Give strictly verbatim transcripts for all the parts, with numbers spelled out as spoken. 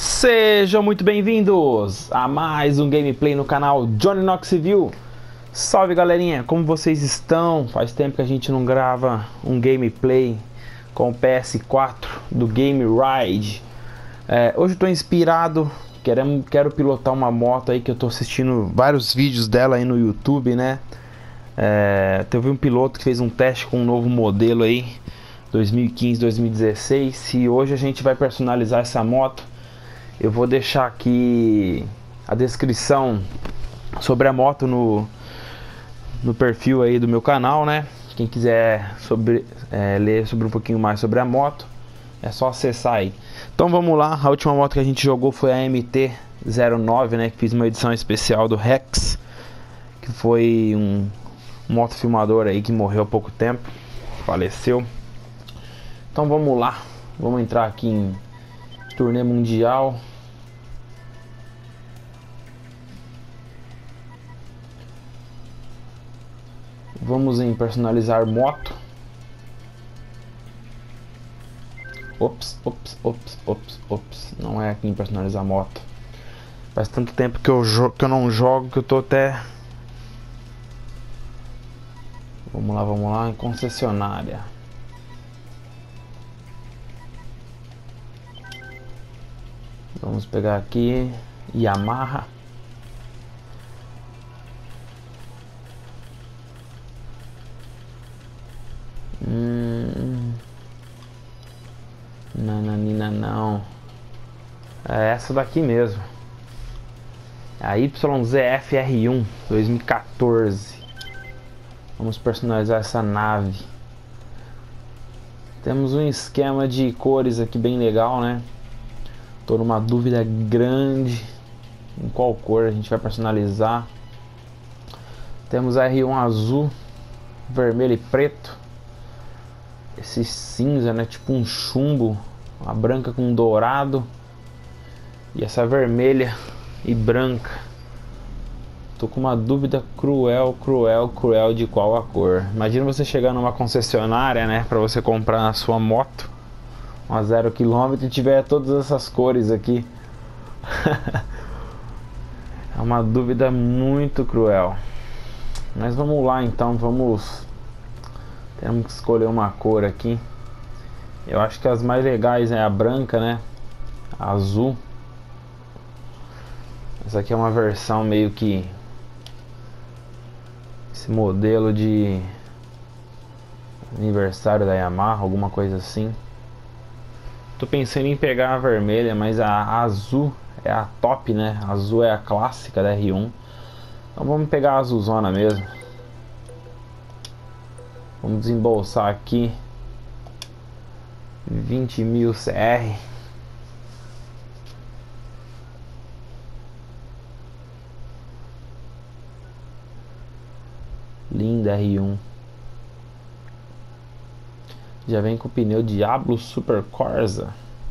Sejam muito bem-vindos a mais um gameplay no canal Johnny Knoxville. Salve galerinha, como vocês estão? Faz tempo que a gente não grava um gameplay com o P S quatro do Game Ride. é, Hoje eu tô inspirado, quero, quero pilotar uma moto aí que eu tô assistindo vários vídeos dela aí no YouTube, né? É, teve um piloto que fez um teste com um novo modelo aí, dois mil e quinze, dois mil e dezesseis, e hoje a gente vai personalizar essa moto. Eu vou deixar aqui a descrição sobre a moto no, no perfil aí do meu canal, né? Quem quiser sobre, é, ler sobre um pouquinho mais sobre a moto, é só acessar aí. Então vamos lá, a última moto que a gente jogou foi a M T zero nove, né? Que fiz uma edição especial do Rex, que foi um, um motofilmador aí que morreu há pouco tempo, faleceu. Então vamos lá, vamos entrar aqui em turnê mundial. Vamos em personalizar moto. Ops, ops, ops, ops, ops. Não é aqui em personalizar moto. Faz tanto tempo que eu, jogo, que eu não jogo que eu tô até... Vamos lá, vamos lá, em concessionária. Vamos pegar aqui Yamaha. Hum, nananina não. É essa daqui mesmo. A Y Z F R um dois mil e quatorze. Vamos personalizar essa nave. Temos um esquema de cores aqui bem legal, né? Tô numa dúvida grande em qual cor a gente vai personalizar. Temos a R um azul, vermelho e preto. Esse cinza, né? Tipo um chumbo. Uma branca com dourado. E essa vermelha e branca. Tô com uma dúvida cruel, cruel, cruel de qual a cor. Imagina você chegar numa concessionária, né? Pra você comprar a sua moto, uma zero quilômetro, e tiver todas essas cores aqui. É uma dúvida muito cruel. Mas vamos lá então, vamos... Temos que escolher uma cor aqui. Eu acho que as mais legais é a branca, né? A azul. Essa aqui é uma versão meio que... Esse modelo de... aniversário da Yamaha, alguma coisa assim. Tô pensando em pegar a vermelha, mas a, a azul é a top, né? A azul é a clássica da R um. Então vamos pegar a azulzona mesmo. Vamos desembolsar aqui vinte mil C R. Linda R um. Já vem com o pneu Diablo Super Corsa.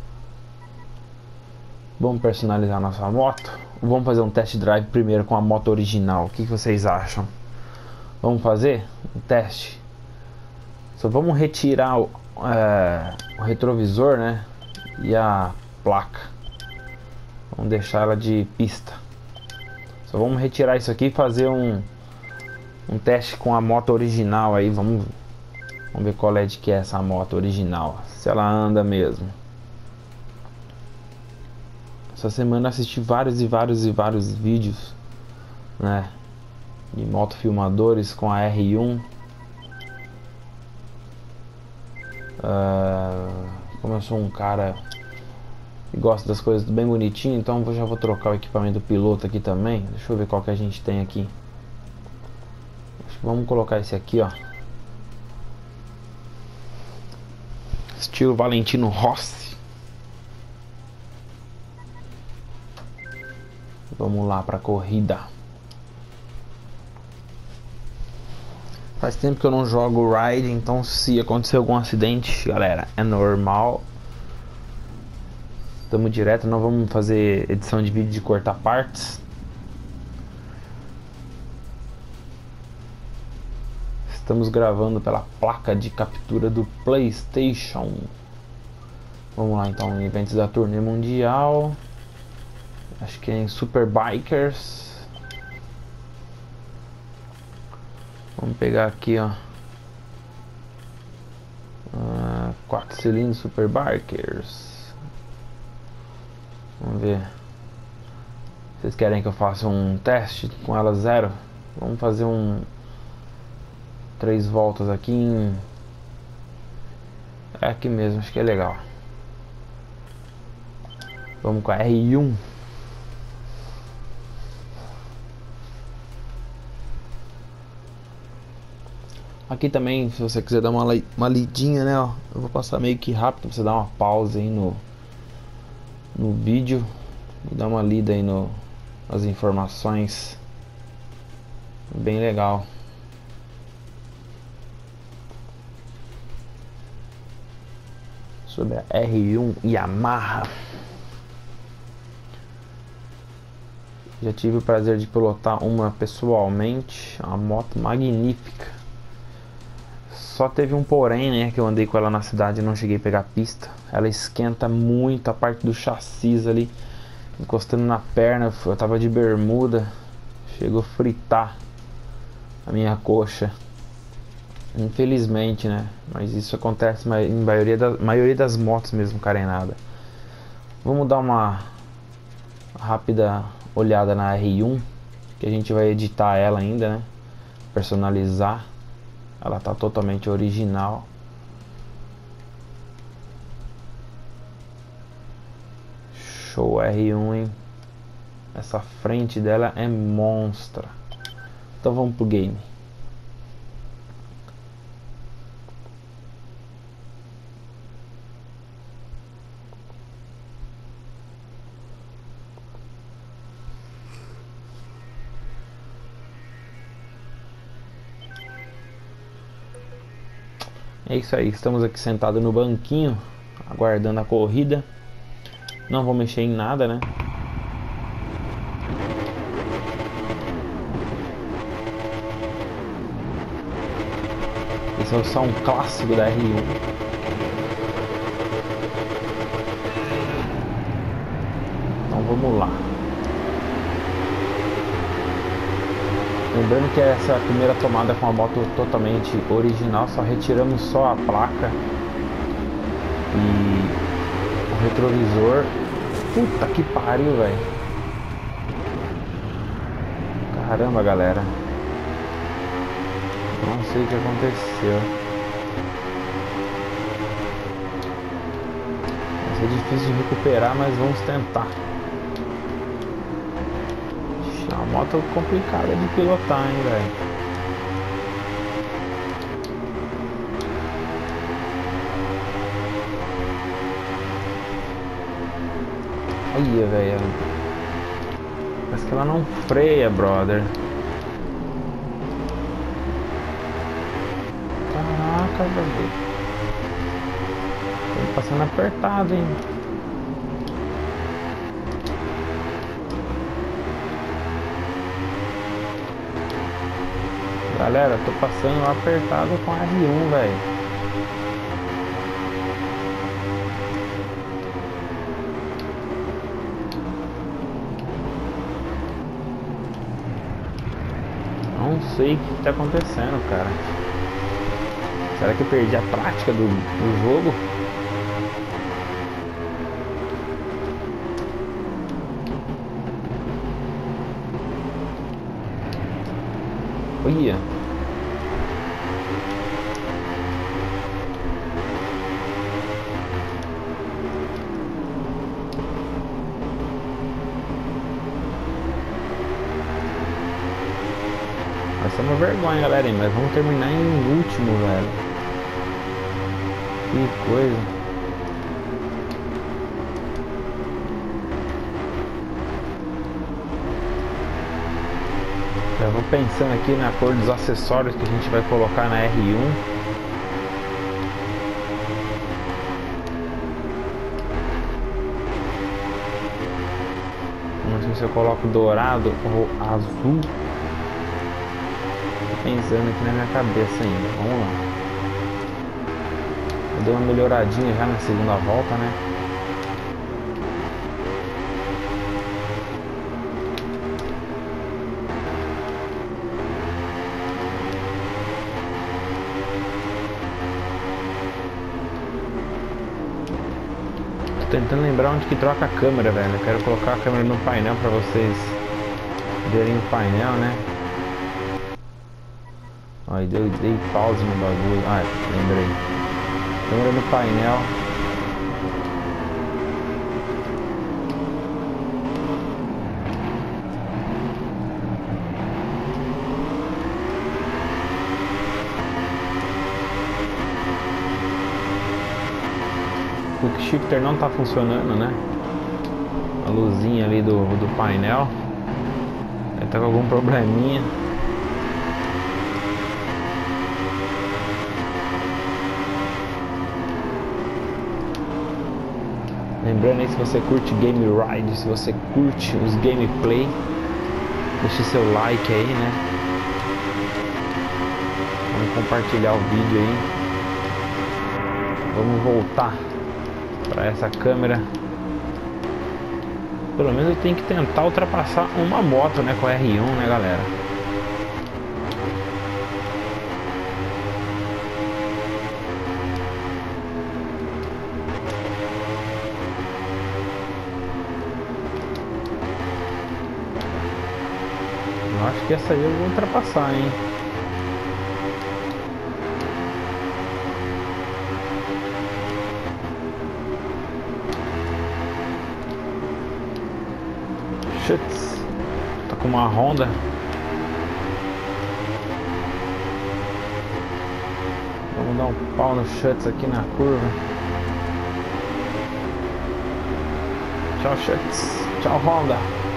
Vamos personalizar nossa moto? Ou vamos fazer um test drive primeiro com a moto original? O que vocês acham? Vamos fazer um teste? Só vamos retirar o, é, o retrovisor, né? E a placa. Vamos deixar ela de pista. Só vamos retirar isso aqui e fazer um, um teste com a moto original aí. Vamos, vamos ver qual é de que é essa moto original. Se ela anda mesmo. Essa semana eu assisti vários e vários e vários vídeos, né? De motofilmadores com a R um. Uh, como eu sou um cara que gosta das coisas bem bonitinho, então eu já vou trocar o equipamento do piloto aqui também. Deixa eu ver qual que a gente tem aqui. Vamos colocar esse aqui, ó. Estilo Valentino Rossi. Vamos lá pra corrida. Faz tempo que eu não jogo Ride, então se acontecer algum acidente, galera, é normal. Estamos direto, não vamos fazer edição de vídeo de cortar partes. Estamos gravando pela placa de captura do PlayStation. Vamos lá então, eventos da turnê mundial. Acho que é em Superbikers. Vamos pegar aqui, ó. Uh, quatro cilindros Superbikers. Vamos ver. Vocês querem que eu faça um teste com ela zero? Vamos fazer um três voltas aqui em... É aqui mesmo, acho que é legal. Vamos com a R um. Aqui também, se você quiser dar uma, uma lidinha, né, ó, eu vou passar meio que rápido pra você dar uma pausa aí no, no vídeo e dar uma lida aí no, nas informações. Bem legal. Sobre a R um Yamaha. Já tive o prazer de pilotar uma pessoalmente, uma moto magnífica. Só teve um porém, né, que eu andei com ela na cidade e não cheguei a pegar pista. Ela esquenta muito a parte do chassi ali, encostando na perna. Eu tava de bermuda, chegou a fritar a minha coxa. Infelizmente, né, mas isso acontece em maioria, da, maioria das motos mesmo carenada. Vamos dar uma rápida olhada na R um, que a gente vai editar ela ainda, né, personalizar. Ela tá totalmente original. Show R um, hein? Essa frente dela é monstra. Então vamos pro game. É isso aí, estamos aqui sentados no banquinho, aguardando a corrida. Não vou mexer em nada, né? Esse é só um clássico da R um. Então vamos lá. Lembrando que essa é a primeira tomada com a moto totalmente original, só retiramos só a placa e o retrovisor. Puta que pariu, velho. Caramba, galera. Não sei o que aconteceu. Vai ser difícil de recuperar, mas vamos tentar. É uma moto complicada de pilotar, hein, velho. Olha, velho. Parece que ela não freia, brother. Caraca, velho. Tô passando apertado, hein. Galera, tô passando apertado com a R um, velho. Não sei o que tá acontecendo, cara. Será que eu perdi a prática do, do jogo? Olha. Vai ser uma vergonha, galera, mas vamos terminar em último, velho. Que coisa. Já vou pensando aqui na cor dos acessórios que a gente vai colocar na R um. Não sei se eu coloco dourado ou azul. Tô pensando aqui na minha cabeça ainda. Vamos lá. Eu dei uma melhoradinha já na segunda volta, né? tentando lembrar onde que troca a câmera, velho. Eu quero colocar a câmera no painel pra vocês verem o painel, né? Aí deu, dei pause no bagulho. Ah, lembrei. Câmera no painel. O Quick Shifter não tá funcionando, né? A luzinha ali do, do painel ele tá com algum probleminha. Lembrando aí, se você curte Game Ride, se você curte os gameplay, deixe seu like aí, né? Vamos compartilhar o vídeo aí. Vamos voltar para essa câmera. Pelo menos eu tenho que tentar ultrapassar uma moto, né, com a R um, né, galera? Eu acho que essa aí eu vou ultrapassar, hein? Tá com uma Honda. Vamos dar um pau no Schutz aqui na curva. Tchau, Schutz. Tchau, Honda.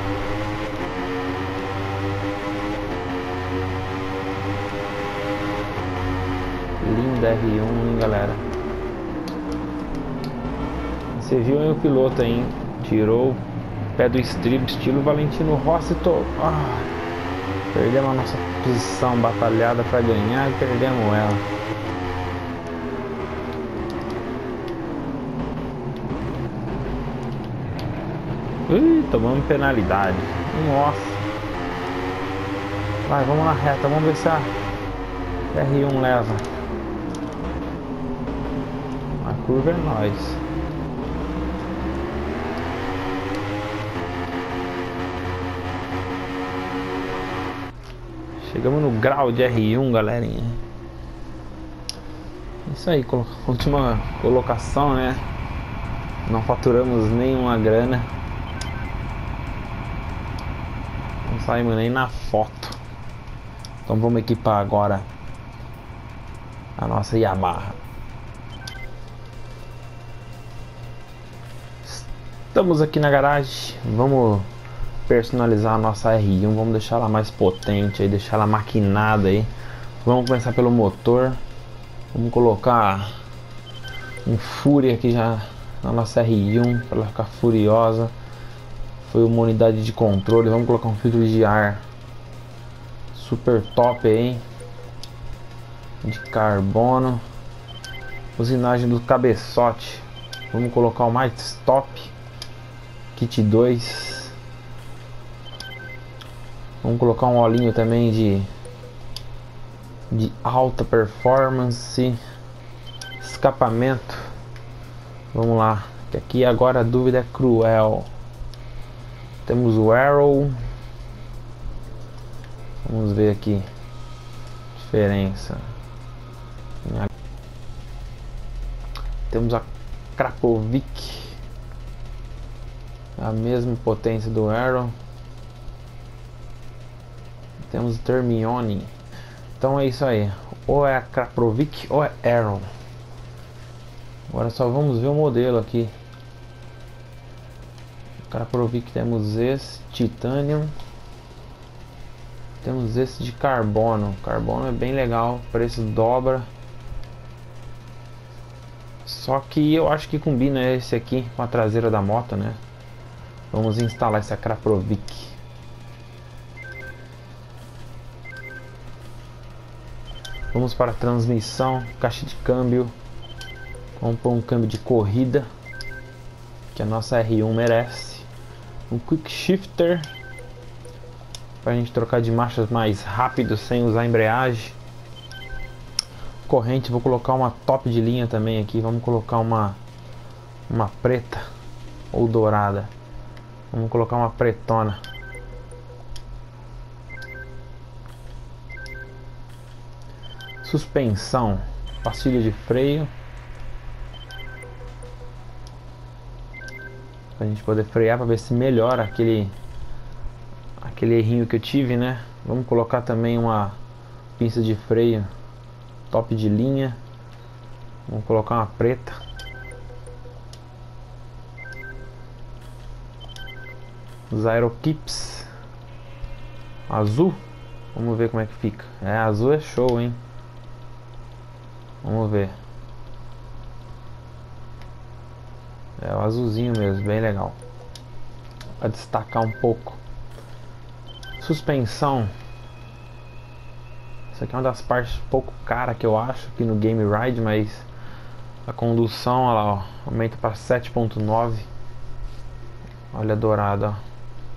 Linda R um, hein, galera. Você viu aí o piloto aí, hein? Tirou pé do estribo, estilo Valentino Rossi. Tô... ah, perdemos a nossa posição batalhada para ganhar e perdemos ela. Ui, tomamos penalidade. Nossa. Vai, vamos na reta, vamos ver se a R um leva. A curva é nós. Chegamos no grau de R um, galerinha. Isso aí, última colocação, né? Não faturamos nenhuma grana. Não saímos nem na foto. Então vamos equipar agora a nossa Yamaha. Estamos aqui na garagem. Vamos personalizar a nossa R um, vamos deixar ela mais potente aí, deixar ela maquinada aí. Vamos começar pelo motor. Vamos colocar um Fúria aqui já na nossa R um para ela ficar furiosa. Foi uma unidade de controle. Vamos colocar um filtro de ar super top aí, de carbono. Usinagem do cabeçote. Vamos colocar o mais top, kit dois. Vamos colocar um olhinho também de de alta performance, escapamento. Vamos lá, que aqui agora a dúvida é cruel. Temos o Arrow. Vamos ver aqui diferença. Temos a Krapovic, a mesma potência do Arrow. Temos o Termione. Então é isso aí. Ou é a Krapovic ou é Arrow. Agora só vamos ver o modelo aqui. Krapovic temos esse Titanium. Temos esse de carbono. Carbono é bem legal. O preço dobra. Só que eu acho que combina esse aqui com a traseira da moto, né? Vamos instalar essa Krapovic. Vamos para a transmissão, caixa de câmbio. Vamos pôr um câmbio de corrida que a nossa R um merece. Um Quick Shifter para a gente trocar de marchas mais rápido sem usar embreagem. Corrente, vou colocar uma top de linha também aqui. Vamos colocar uma uma preta ou dourada? Vamos colocar uma pretona. Suspensão, pastilha de freio, pra gente poder frear, para ver se melhora aquele aquele errinho que eu tive, né? Vamos colocar também uma pinça de freio top de linha. Vamos colocar uma preta. Os aerokips azul. Vamos ver como é que fica. É, azul é show, hein? Vamos ver. É o azulzinho mesmo, bem legal. Para destacar um pouco. Suspensão. Isso aqui é uma das partes um pouco cara que eu acho aqui no Game Ride, mas a condução, olha lá, ó, aumenta para sete ponto nove. Olha a dourada, ó.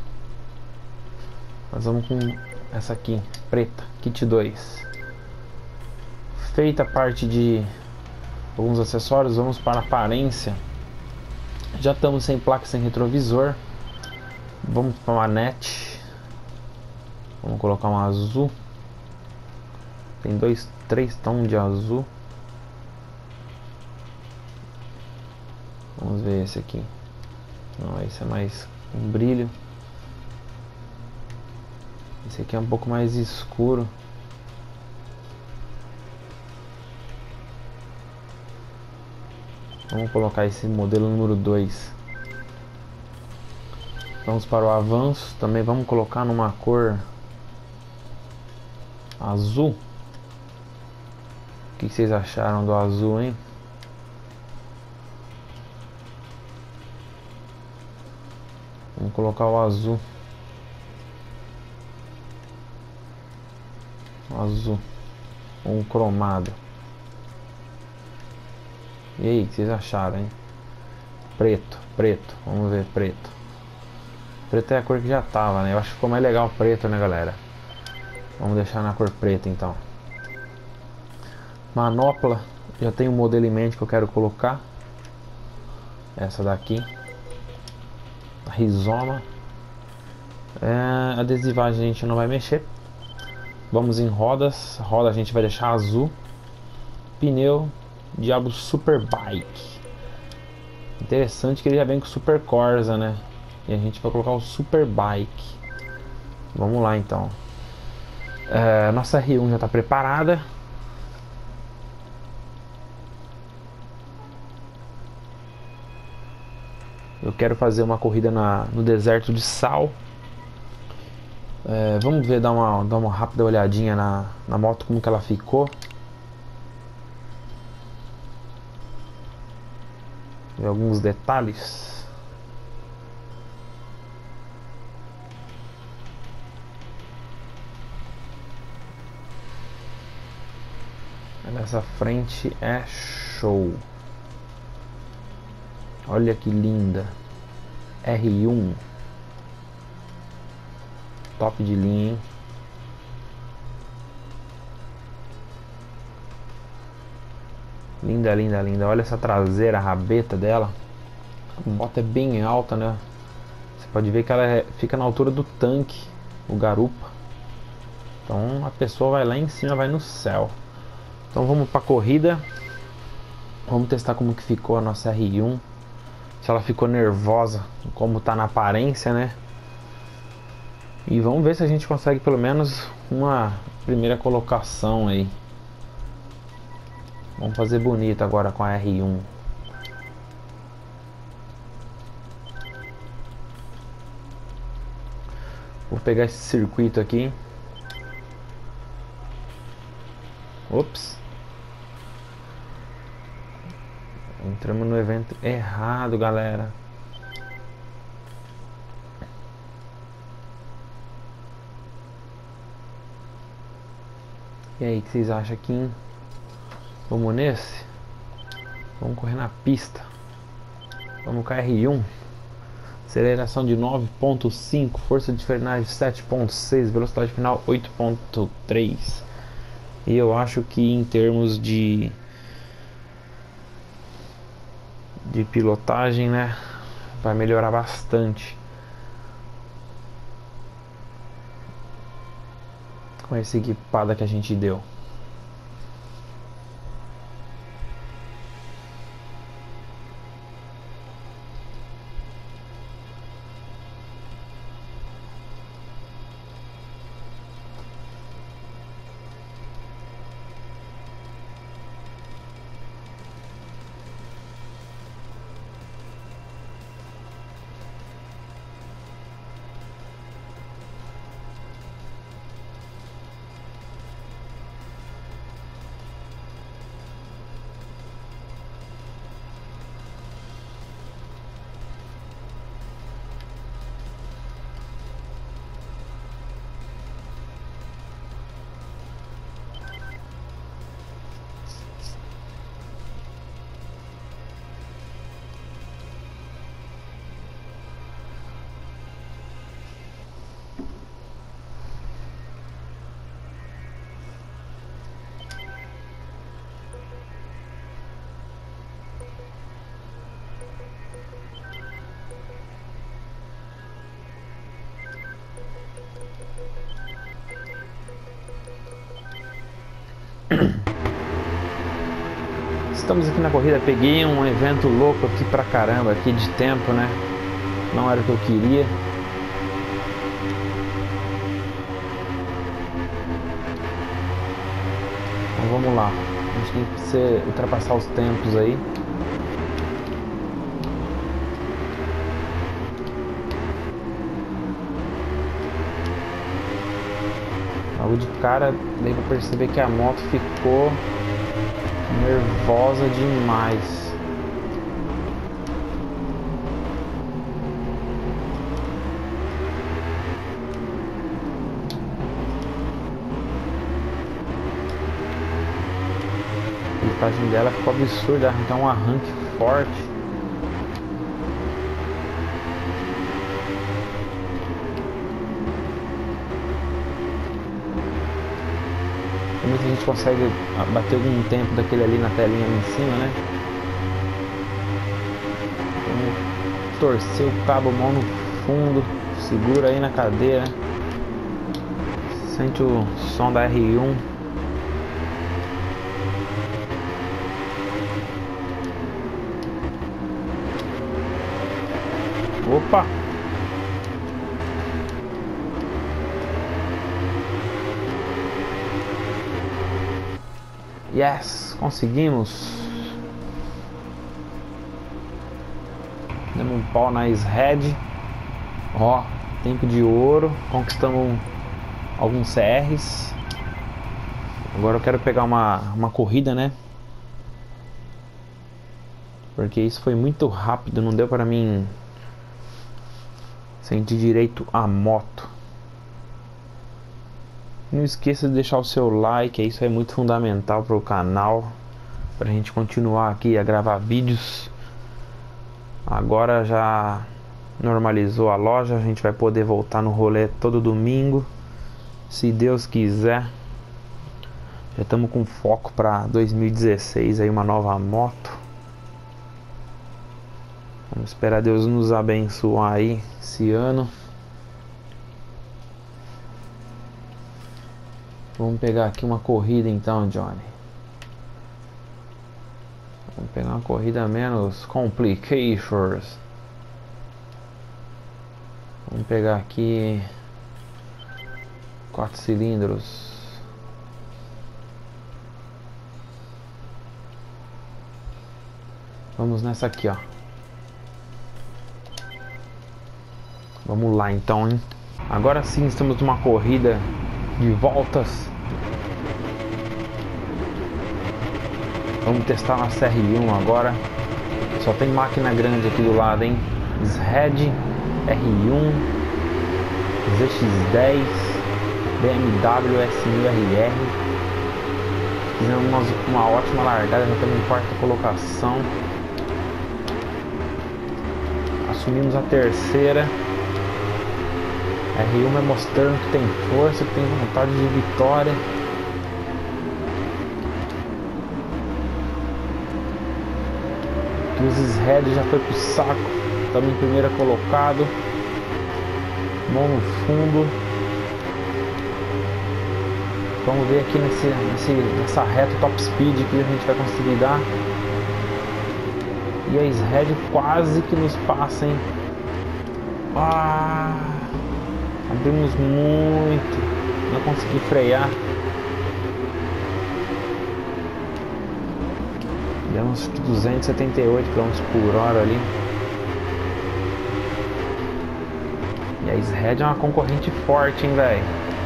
Nós vamos com essa aqui, preta, kit dois. Feita a parte de alguns acessórios, vamos para a aparência. Já estamos sem placa, sem retrovisor. Vamos para a manete. Vamos colocar um azul. Tem dois, três tons de azul. Vamos ver esse aqui. Não, esse é mais um brilho. Esse aqui é um pouco mais escuro. Vamos colocar esse modelo número dois. Vamos para o avanço. Também vamos colocar numa cor azul. O que vocês acharam do azul, hein? Vamos colocar o azul. O azul. Um cromado. E aí, o que vocês acharam, hein? Preto, preto. Vamos ver preto. Preto é a cor que já tava, né? Eu acho que ficou mais legal preto, né, galera? Vamos deixar na cor preta, então. Manopla. Já tem um modelo em mente que eu quero colocar. Essa daqui. A rizoma. É, adesivagem a gente não vai mexer. Vamos em rodas. Roda a gente vai deixar azul. Pneu Diabo Superbike. Interessante que ele já vem com Super Corsa, né? E a gente vai colocar o Superbike. Vamos lá então. É, nossa R um já está preparada. Eu quero fazer uma corrida na, no deserto de sal. É, vamos ver, dar uma, dar uma rápida olhadinha na, na moto, como que ela ficou. Ver alguns detalhes. Essa frente é show. Olha que linda. R um. Top de linha, hein? Linda, linda, linda. Olha essa traseira, a rabeta dela. A moto é bem alta, né? Você pode ver que ela é, fica na altura do tanque, o garupa. Então a pessoa vai lá em cima, vai no céu. Então vamos para corrida. Vamos testar como que ficou a nossa R um. Se ela ficou nervosa, como tá na aparência, né? E vamos ver se a gente consegue pelo menos uma primeira colocação aí. Vamos fazer bonito agora com a R um. Vou pegar esse circuito aqui. Ops. Entramos no evento errado, galera. E aí, o que vocês acham aqui, hein? Vamos nesse? Vamos correr na pista. Vamos com a R um. Aceleração de nove ponto cinco. Força de frenagem sete ponto seis. Velocidade final oito ponto três. E eu acho que em termos de de pilotagem, né, vai melhorar bastante com essa equipada que a gente deu. Estamos aqui na corrida, peguei um evento louco aqui pra caramba, aqui de tempo, né? Não era o que eu queria. Então vamos lá, a gente tem que ser, ultrapassar os tempos aí. Logo de cara, dei pra perceber que a moto ficou nervosa demais. A pilotagem dela ficou absurda, arrancar um arranque forte. Muita gente consegue bater algum tempo daquele ali na telinha ali em cima, né? Vamos torcer o cabo, mão no fundo, segura aí na cadeira, sente o som da R um. Opa! Yes, conseguimos. Demos um pau na S-Head. Ó, tempo de ouro. Conquistamos alguns C Rs. Agora eu quero pegar uma, uma corrida, né? Porque isso foi muito rápido. Não deu para mim sentir direito a moto. Não esqueça de deixar o seu like, isso é muito fundamental para o canal, para a gente continuar aqui a gravar vídeos. Agora já normalizou a loja, a gente vai poder voltar no rolê todo domingo, se Deus quiser. Já estamos com foco para dois mil e dezesseis, aí uma nova moto. Vamos esperar Deus nos abençoar aí esse ano. Vamos pegar aqui uma corrida então, Johnny. Vamos pegar uma corrida menos complications. Vamos pegar aqui quatro cilindros. Vamos nessa aqui, ó. Vamos lá então, hein? Agora sim estamos numa corrida de voltas. Vamos testar na C R um agora. Só tem máquina grande aqui do lado, hein? S-Head, R um, Z X dez, B M W S mil R R. Fizemos uma, uma ótima largada, já estamos em quarta colocação. Assumimos a terceira. R um vai mostrando que tem força, que tem vontade de vitória. Que os S-Head já foi pro saco. Estamos em primeira colocado. Mão no fundo. Vamos ver aqui nesse, nesse, nessa reta top speed que a gente vai conseguir dar. E a S-Red quase que nos passa, hein? Ah, abrimos muito. Não consegui frear. Demos duzentos e setenta e oito quilômetros por hora ali. E a S-Red é uma concorrente forte, hein, velho?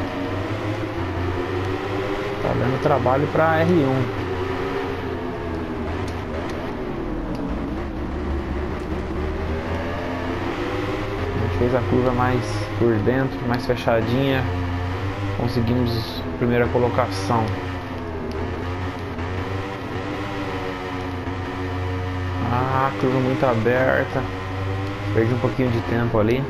Tá dando trabalho pra R um. A gente fez a curva mais por dentro, mais fechadinha. Conseguimos a primeira colocação. Ah, curva muito aberta. Perdi um pouquinho de tempo ali.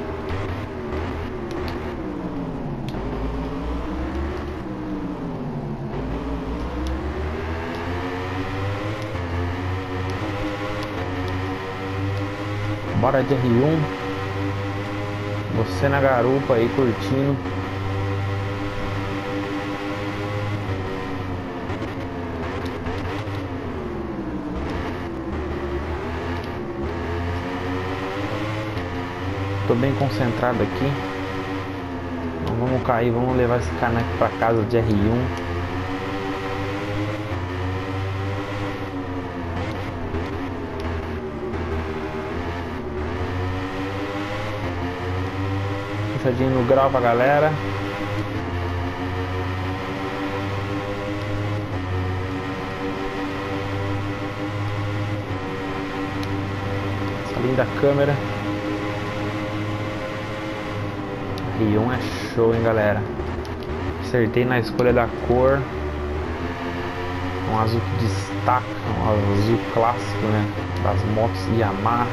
Bora de R um. Você na garupa aí curtindo. Tô bem concentrado aqui. Não vamos cair, vamos levar esse caneco para casa de R um. Puxadinho no grau pra galera. Essa linda câmera. R um é show, hein, galera. Acertei na escolha da cor. Um azul que destaca, um azul clássico, né, das motos Yamaha.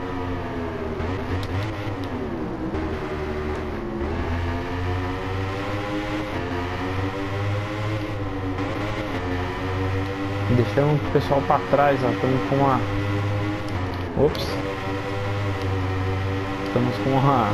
Deixando o pessoal para trás, ó. Estamos com uma... Ops. Estamos com uma...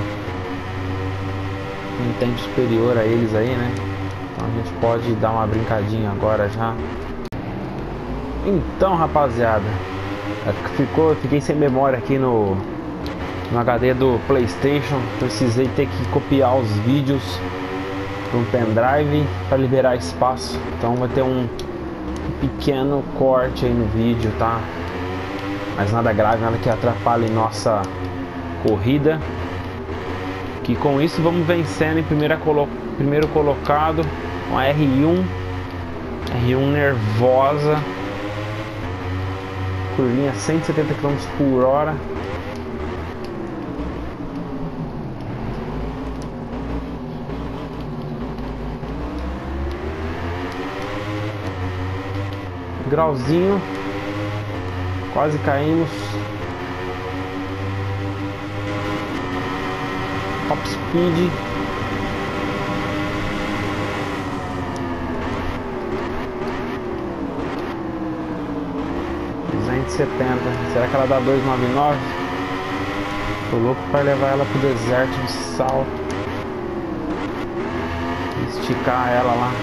um tempo superior a eles aí, né? Então a gente pode dar uma brincadinha agora já. Então, rapaziada, ficou, fiquei sem memória aqui no, no H D do PlayStation. Precisei ter que copiar os vídeos para um pendrive para liberar espaço. Então vai ter um pequeno corte aí no vídeo, tá? Mas nada grave, nada que atrapalhe nossa corrida. Que com isso vamos vencendo em primeira colo primeiro colocado, com a R um. R um nervosa. Curvinha cento e setenta quilômetros por hora. Grauzinho. Quase caímos. Top speed. duzentos e setenta. Será que ela dá duzentos e noventa e nove? Tô louco para levar ela pro deserto de sal. Esticar ela lá.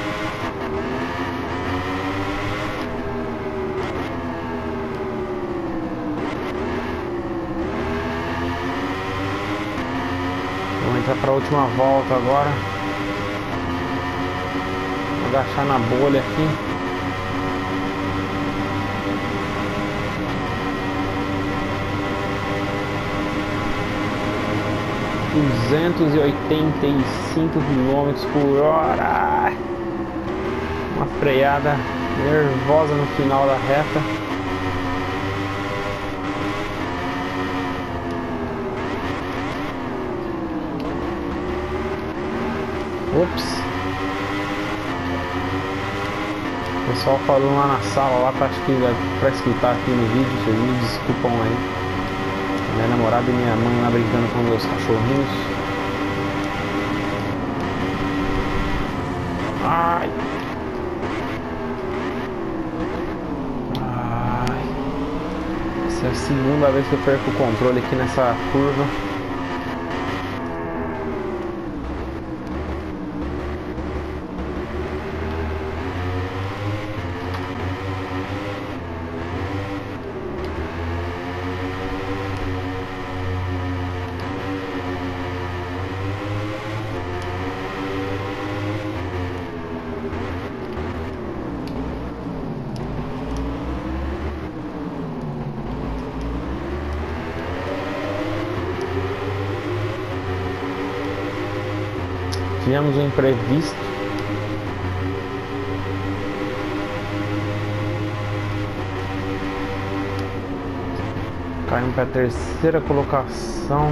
Vamos entrar para a última volta agora. Vou agachar na bolha aqui. duzentos e oitenta e cinco quilômetros por hora. Uma freada nervosa no final da reta. Ops. O pessoal falou lá na sala, lá pra, pra escutar aqui no vídeo, vocês me desculpam aí. Minha namorada e minha mãe lá brincando com meus cachorrinhos. Ai. Ai. Essa segunda vez que eu perco o controle aqui nessa curva. Tivemos um imprevisto. Caímos para a terceira colocação.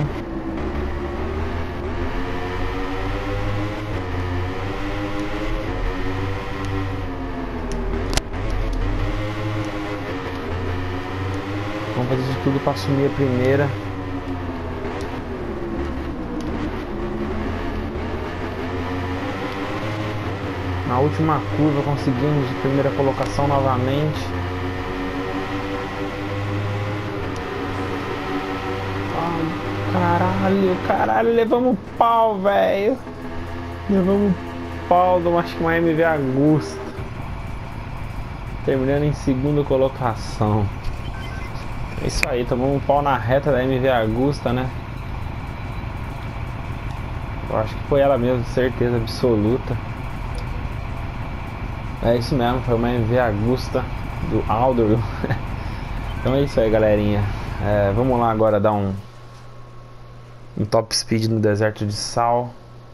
Vamos fazer isso tudo para assumir a primeira. Na última curva conseguimos a primeira colocação novamente. Ai, caralho, caralho, levamos pau, velho. Levamos pau do acho que uma M V Agusta. Terminando em segunda colocação. É isso aí, tomamos um pau na reta da M V Agusta, né? Eu acho que foi ela mesmo, certeza absoluta. É isso mesmo, foi uma M V Agusta do Alder. Então é isso aí, galerinha. É, vamos lá agora dar um, um top speed no deserto de sal.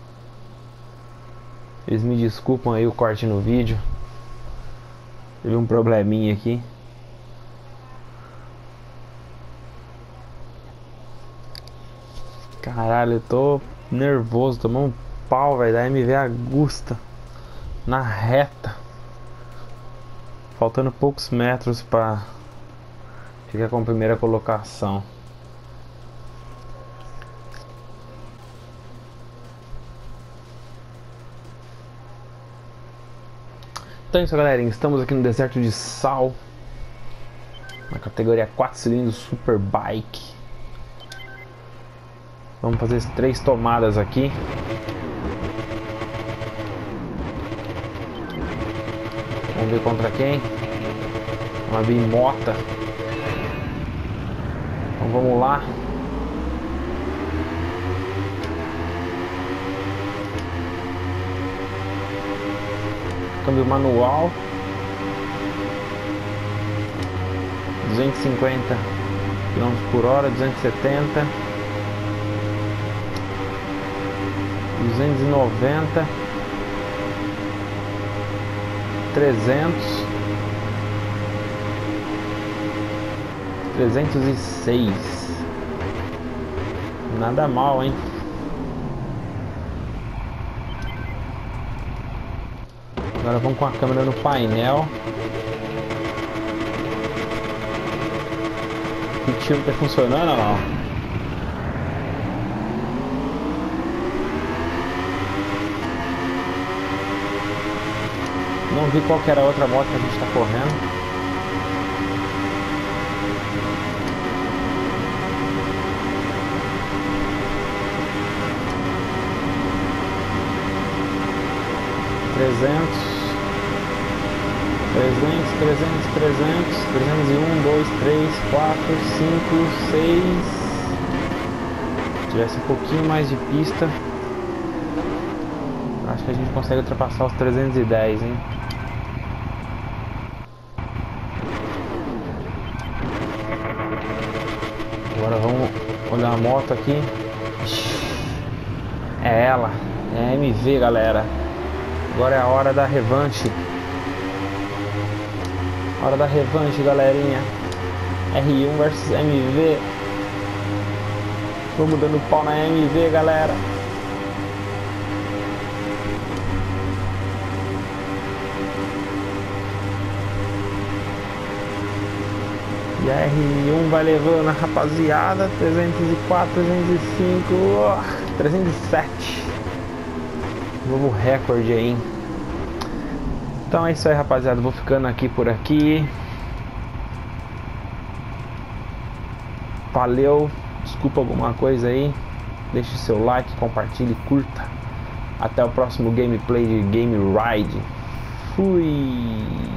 Eles me desculpam aí o corte no vídeo. Teve um probleminha aqui. Caralho, eu tô nervoso, tomou um pau, velho, da M V Agusta na reta. Faltando poucos metros para ficar com a primeira colocação. Então é isso, galerinha. Estamos aqui no deserto de sal, na categoria quatro cilindros Superbike. Vamos fazer três tomadas aqui. Vamos ver contra quem? Uma bimota. Então vamos lá. Câmbio manual. duzentos e cinquenta quilômetros por hora, duzentos e setenta. duzentos e noventa. trezentos. trezentos e seis. Nada mal, hein? Agora vamos com a câmera no painel. O tiro tá funcionando ou não? Não vi qual que era a outra moto que a gente está correndo. trezentos, trezentos, trezentos, trezentos, trezentos e um, dois, três, quatro, cinco, seis. Se tivesse um pouquinho mais de pista, acho que a gente consegue ultrapassar os trezentos e dez, hein? Agora vamos olhar a moto aqui. É ela, é a M V, galera. Agora é a hora da revanche. Hora da revanche, galerinha. R um versus M V. Vamos dando pau na M V, galera. E a R um vai levando a rapaziada. trezentos e quatro, trezentos e cinco, oh, trezentos e sete. Novo recorde aí. Então é isso aí, rapaziada. Vou ficando aqui por aqui. Valeu, desculpa alguma coisa aí. Deixe seu like, compartilhe, curta. Até o próximo gameplay de Game Ride. Fui!